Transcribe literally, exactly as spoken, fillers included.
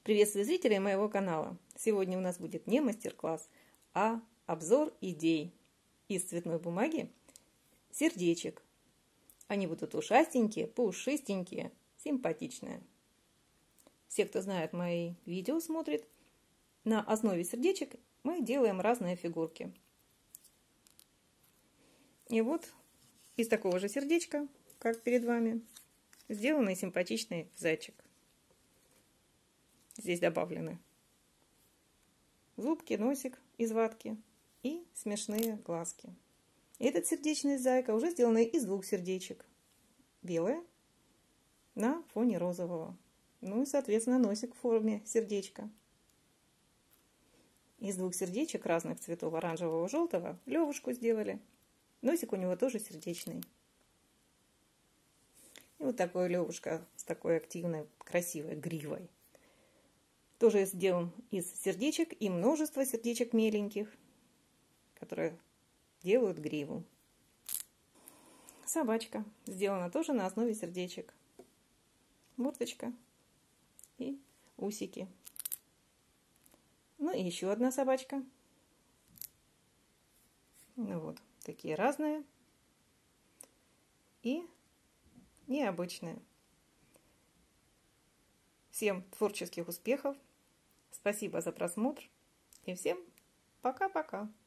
Приветствую зрителей моего канала. Сегодня у нас будет не мастер-класс, а обзор идей из цветной бумаги сердечек. Они будут ушастенькие, пушистенькие, симпатичные. Все, кто знает мои видео, смотрит, на основе сердечек мы делаем разные фигурки. И вот из такого же сердечка, как перед вами, сделанный симпатичный зайчик. Здесь добавлены зубки, носик из ватки и смешные глазки. Этот сердечный зайка уже сделанный из двух сердечек. Белое на фоне розового. Ну и, соответственно, носик в форме сердечка. Из двух сердечек разных цветов, оранжевого и желтого, левушку сделали. Носик у него тоже сердечный. И вот такой левушка с такой активной, красивой гривой. Тоже сделан из сердечек и множество сердечек меленьких, которые делают гриву. Собачка сделана тоже на основе сердечек. Мордочка и усики. Ну и еще одна собачка. Ну вот, такие разные и необычные. Всем творческих успехов! Спасибо за просмотр и всем пока-пока!